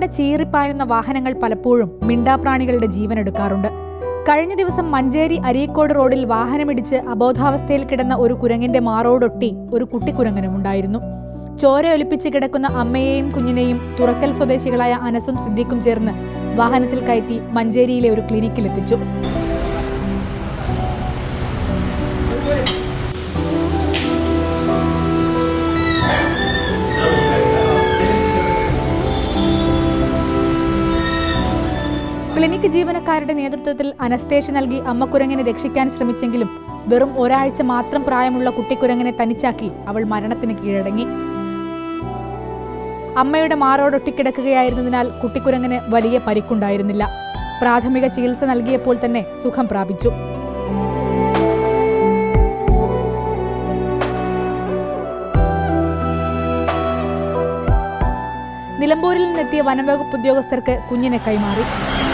റോഡിലൂടെ ചീറിപ്പായുന്ന വാഹനങ്ങൾ പലപ്പോഴും മിണ്ടാപ്രാണികളുടെ ജീവനെടുക്കാറുണ്ട്. കഴിഞ്ഞ ദിവസം മഞ്ചേരി അരീക്കോട് റോഡിൽ വാഹനമിടിച്ച് അബോധാവസ്ഥയിൽ കിടന്ന ഒരു കുരങ്ങിന്റെ മാറോടൊട്ടി ഒരു കുട്ടിക്കുരങ്ങനുമുണ്ടായിരുന്നു. ചോരയൊലിപ്പിച്ച് കിടക്കുന്ന അമ്മയെയും കുഞ്ഞിനെയും തുറക്കൽ സ്വദേശികളായ അനസും സിദ്ദീഖും ചേർന്ന് വാഹനത്തിൽ കയറ്റി മഞ്ചേരിയിലെ ഒരു ക്ലിനിക്കിലെത്തിച്ചു. ക്ലിനിക്ക് ജീവനക്കാരുടെ നേതൃത്വത്തിൽ അനസ്തേഷ്യ നൽകി അമ്മക്കുരങ്ങിനെ രക്ഷിക്കാൻ ശ്രമിച്ചെങ്കിലും വെറും ഒരാഴ്ച മാത്രം പ്രായമുള്ള കുട്ടിക്കുരങ്ങിനെ തനിച്ചാക്കി അവൾ മരണത്തിന് കീഴടങ്ങി. അമ്മയുടെ മാറോടൊട്ടിക്കിടക്കുകയായിരുന്നതിനാൽ കുട്ടിക്കുരങ്ങിന് വലിയ പരിക്കുണ്ടായിരുന്നില്ല. പ്രാഥമിക ചികിത്സ നൽകിയപ്പോൾ തന്നെ സുഖം പ്രാപിച്ചു. നിലമ്പൂരിൽ നിന്നെത്തിയ വനംവകുപ്പ് ഉദ്യോഗസ്ഥർക്ക് കുഞ്ഞിനെ കൈമാറി.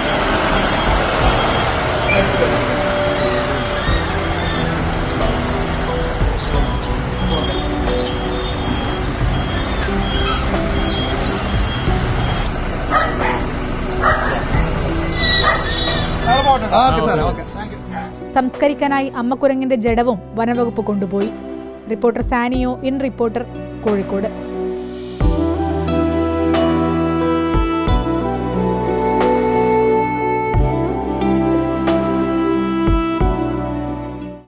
സംസ്കരിക്കാനായി അമ്മക്കുരങ്ങിന്റെ ജഡവും വനംവകുപ്പ് കൊണ്ടുപോയി. Reporter Saniyo, in reporter, Kozhikode.